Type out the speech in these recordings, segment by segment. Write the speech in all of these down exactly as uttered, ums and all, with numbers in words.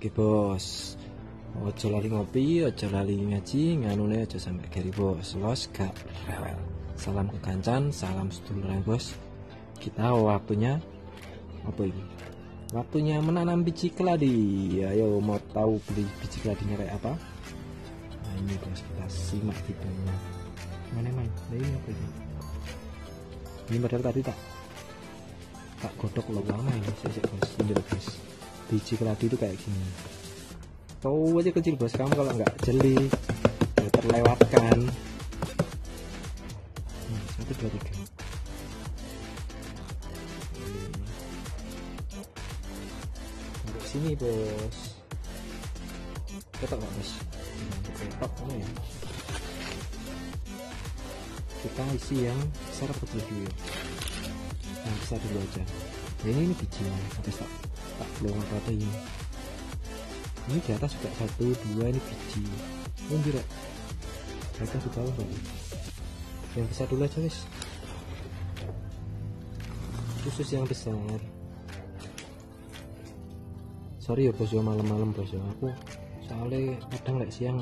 Oke bos, ojo lali ngopi, ojo lali ngaji, nganune ojo sampai gari bos, los gak rewel. Salam kekancan, salam seduluran bos. Kita waktunya apa ini? Waktunya menanam biji keladi. Ayo mau tahu beli biji keladinya kayak apa? Nah ini bos, kita simak videonya. Mana man? Nah, ini apa ini? Ini padahal tadi tak tak godok lo lama ini, saya bos, ini bos. Biji keladi itu kayak gini. Tahu aja kecil bos, kamu kalau nggak jeli ya terlewatkan. Hmm, satu dua tiga. Taruh sini bos. Ketok nggak bos? Ketok kamu ya. Kita isi yang besar kecil dulu. Yang besar dulu aja. Nah, ini ini bijinya. Habis tak tak belum apa ini. Ini di atas juga satu dua ini biji. Oh tidak. Mereka di bawah bang. Yang besar dulu aja guys. Khusus yang besar. Sorry ya bos ya, malam-malam bos ya. Aku soalnya kadang nggak siang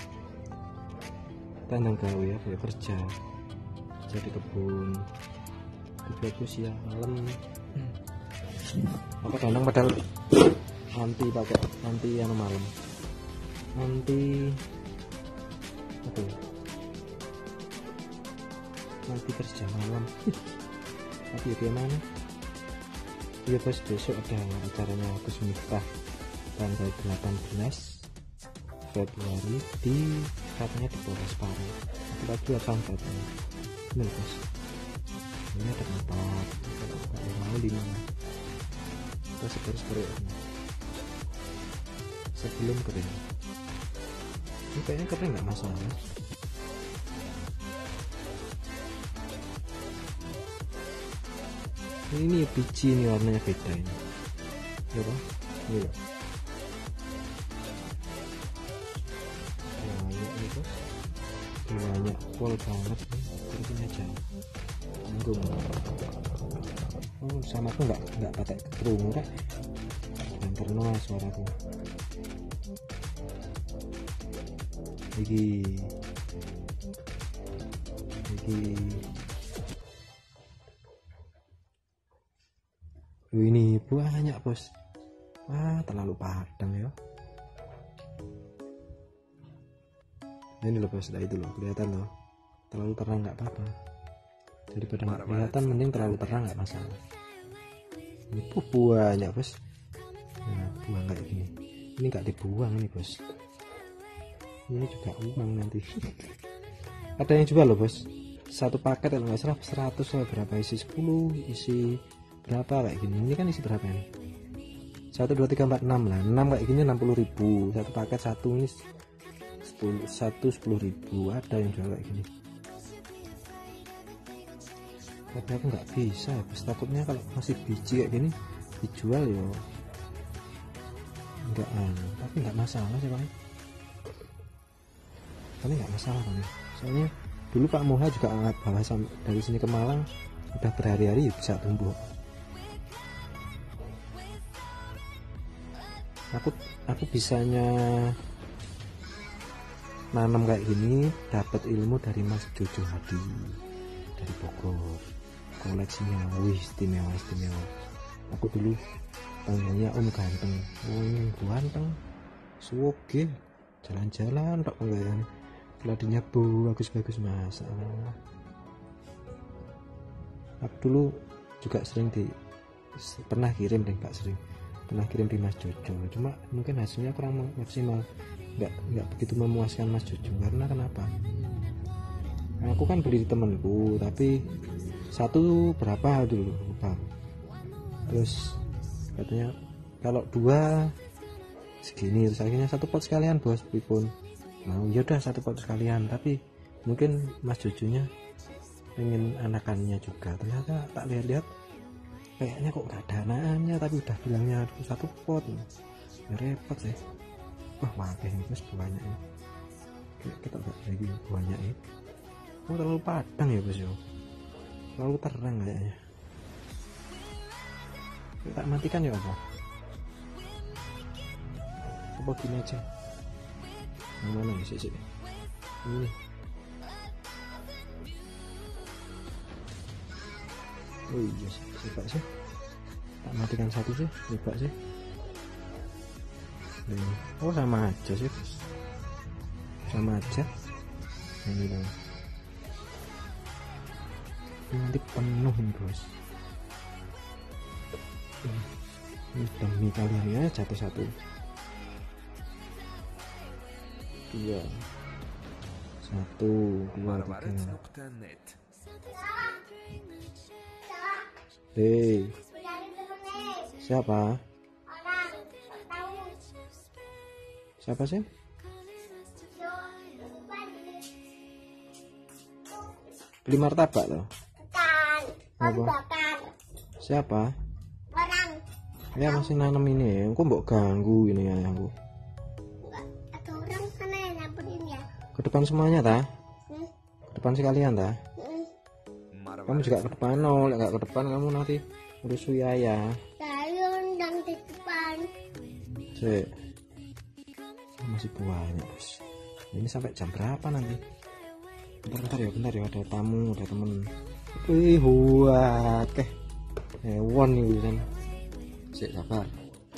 tandang gawe ya, ya kerja jadi kebun. Tapi aku siang malam. Apa kadang padahal nanti pakai nanti yang malam nanti apa ya? Nanti kerja malam tapi ya gimana ya bos, besok ada acaranya Gus Miftah tanggal delapan belas Februari di katanya di Polres Parung. Aku lagi akan katanya ini bos, ini ada empat kalau mau lima kita seperti ini sebelum kering. Ini kayaknya kering nggak masalah. Ini biji ini warnanya beda ini. Ya bang, ini loh. Banyak ini bos, banyak pol banget nih. Ini aja. Tanggung. Oh sama aku nggak nggak pakai kerungu kan? Dan terkenal suaraku. Iki iki ini banyak bos. Wah terlalu padang ya. Ini loh bos, nah itu loh kelihatan loh. Terlalu terang nggak apa-apa. Daripada nggak kelihatan mending terlalu terang nggak masalah. Ini banyak bos. Nah buang kayak gini. Ini nggak dibuang ini bos. Ini juga umang nanti. Ada yang jual loh bos, satu paket kalau nggak salah seratus lah, berapa isi sepuluh, isi berapa kayak gini. Ini kan isi berapa ini? Satu dua tiga empat enam lah, enam kayak gini enam puluh ribu satu paket. Satu ini sepuluh, satu sepuluh ribu. Ada yang jual kayak gini. Tapi aku nggak bisa ya bos, takutnya kalau masih biji kayak gini dijual ya enggak anu, tapi nggak masalah sih bang. Ini nggak masalah kan, soalnya dulu Pak Moha juga angkat bawa dari sini ke Malang udah berhari-hari bisa tumbuh. Aku aku bisanya nanam kayak gini dapat ilmu dari Mas Jojo Hadi dari Bogor. Koleksinya wih istimewa istimewa. Aku dulu panggilnya Om Ganteng. Oh ini ganteng, suwoge, jalan-jalan tak penggayaan. Keladinya bu bagus-bagus mas. Aku dulu juga sering di pernah kirim deh, nggak sering pernah kirim di Mas Jojo, cuma mungkin hasilnya kurang maksimal, nggak nggak begitu memuaskan Mas Jojo. Karena kenapa? Nah, aku kan beli di temenku, tapi satu berapa dulu lupa. Terus katanya kalau dua segini, terus akhirnya satu pot sekalian bos, pun mau ya udah satu pot sekalian. Tapi mungkin Mas Jojonya pengen anakannya juga. Ternyata tak lihat-lihat kayaknya kok gak ada anakannya, tapi udah bilangnya satu pot ya repot sih. Wah wakil ini bos banyak ini, kita gak lagi banyak ini. Oh terlalu padang ya bos yo, terlalu terang kayaknya. Kita matikan ya apa? apa gini aja. Yang mana ya sih? Ini. Oh iya sih, coba sih. Tak matikan satu sih, coba sih. Ini. Oh sama aja sih, sama aja. Ini dong. Nanti penuh nih bos. Ini demi kalian ya, jatuh satu. Dua. Satu, dua, tiga. Hei, siapa? Siapa sih? Beli martabak loh. Apa? Siapa? Orang. Ya masih nanam ini. Aku mbok ganggu ini ya aku. Ada orang sana yang nyamperin ya. Ke depan semuanya ta? Hmm. Ke depan sekalian ta? Hmm. Kamu juga ke depan, no, nggak ke depan kamu nanti urus ya. Saya undang di depan. Cek, masih banyak bos. Ini sampai jam berapa nanti? Bentar, bentar ya, bentar ya, ada tamu, ada temen. Wih, wah, keh, hewan nih kan. Cek, sabar.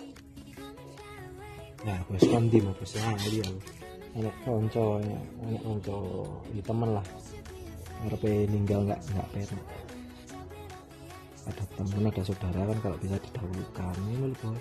Nah, bos kan di bos ya, dia anak konco, anak konco, di temen lah. R P ninggal nggak nggak penak. Ada temen, ada saudara kan kalau bisa didahulukan ini loh bos.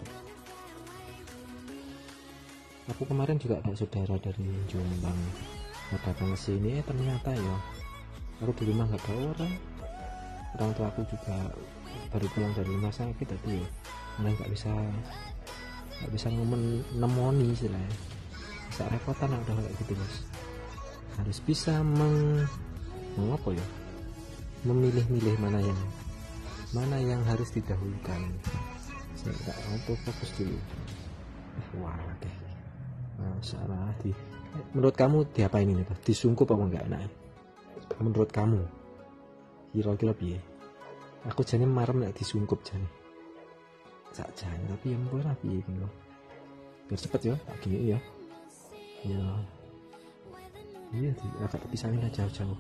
Aku kemarin juga ada saudara dari Jombang mau datang ke sini, eh ternyata ya aku di rumah nggak ada orang. Orang tua aku juga baru pulang dari rumah sakit tadi ya, mulai nggak bisa nggak bisa ngomen nemoni istilahnya, bisa repotan udah kayak gitu bos. Harus bisa meng mengapa ya, memilih-milih mana yang mana yang harus didahulukan. Saya nggak auto fokus dulu. Wah deh, masalah di menurut kamu diapain ini bos? Disungkup apa enggak enak? Menurut kamu kira-kira piye? Aku jane marem nek disungkup jane sakjane, tapi yang ora piye iki lho, biar cepet ya tak gini ya ya iya sih, agak pisangin aja jauh-jauh.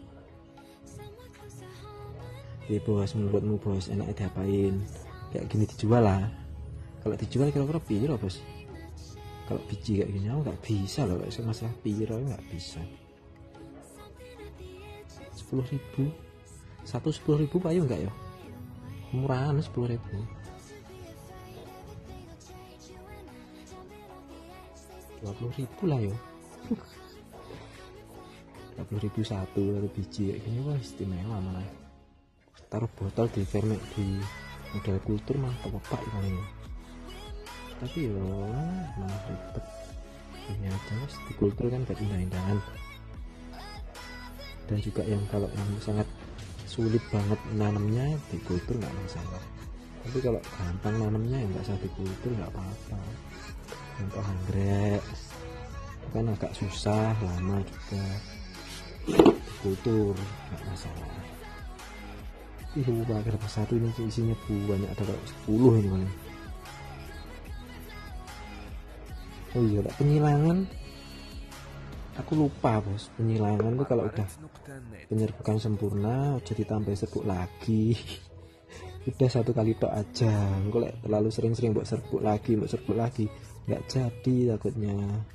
Iya bos, menurutmu bos enaknya diapain? Kayak gini dijual lah. Kalau dijual kira-kira piye loh bos? Kalau biji kayak gini aku nggak bisa loh, kayak masalah piro nggak bisa. Sepuluh ribu satu, sepuluh ribu payu nggak ya? Murahan sepuluh ribu. Dua puluh ribu lah yo. Dua puluh ribu satu dari biji kayak gini, wah istimewa malah. Taruh botol di ferment di model kultur mah tepak paling. Tapi yo malah ribet. Ini aja mas, di kultur kan gak indah-indahan. Dan juga yang kalau yang sangat sulit banget nanamnya di kultur nggak masalah. Tapi kalau gampang nanamnya yang nggak usah di kultur nggak apa-apa. Contoh anggrek kan agak susah, lama juga. Di kultur nggak masalah. Ih, buah kertas satu ini isinya banyak, ada sepuluh ini paling. Oh iya, penyilangan aku lupa bos. Penyilangan tuh kalau udah penyerbukan sempurna jadi tambah serbuk lagi. Udah satu kali tok aja. Kalau terlalu sering-sering buat serbuk lagi buat serbuk lagi nggak jadi takutnya.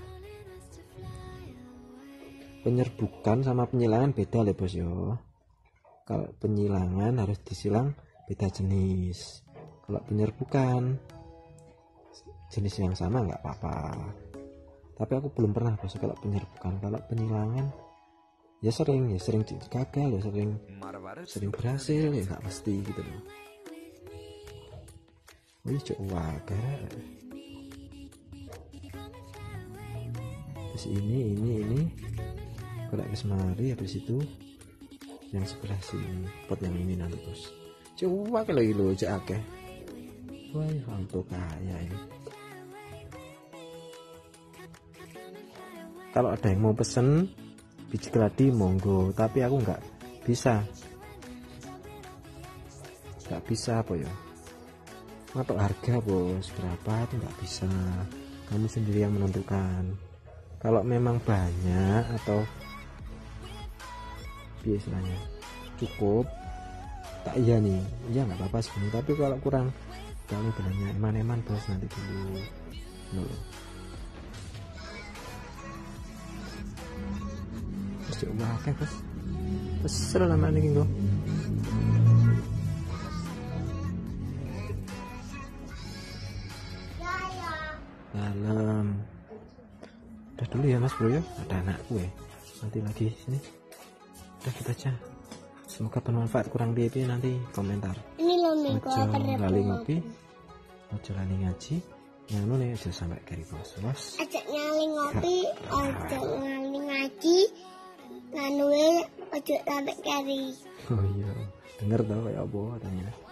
Penyerbukan sama penyilangan beda lah bos yo. Kalau penyilangan harus disilang beda jenis. Kalau penyerbukan jenis yang sama nggak apa-apa. Tapi aku belum pernah bos kalau penyerbukan. Kalau penyilangan ya sering ya sering gagal ya sering sering berhasil ya nggak pasti gitu loh. Wih coba wagar. Terus ini ini ini kalau ke semari habis itu yang sebelah sini pot yang ini nanti bos. Coba kalau lo cek akeh. Wah untuk kaya ini. Kalau ada yang mau pesen biji keladi monggo, tapi aku nggak bisa nggak bisa apa ya, matok harga bos berapa itu nggak bisa. kamu sendiri yang menentukan. Kalau memang banyak atau biasanya cukup tak iya nih, iya nggak apa-apa sih. Tapi kalau kurang, kalau bilangnya eman-eman bos nanti dulu loh. Terus coba oke bos, besar lama nih gue. Dalam. Udah dulu ya mas bro ya, ada anakku ya. Nanti lagi sini. Udah kita aja. Semoga bermanfaat, kurang D P nanti komentar. Ini loh minggu Ojo apa lali ngopi, ojo lali ngaji, nganu nih aja sampai kari bos bos. Ajak nyali ngopi, ojo nyali ngaji, nganuwe ojo sampai kari. Oh iya, denger tau kayak apa katanya.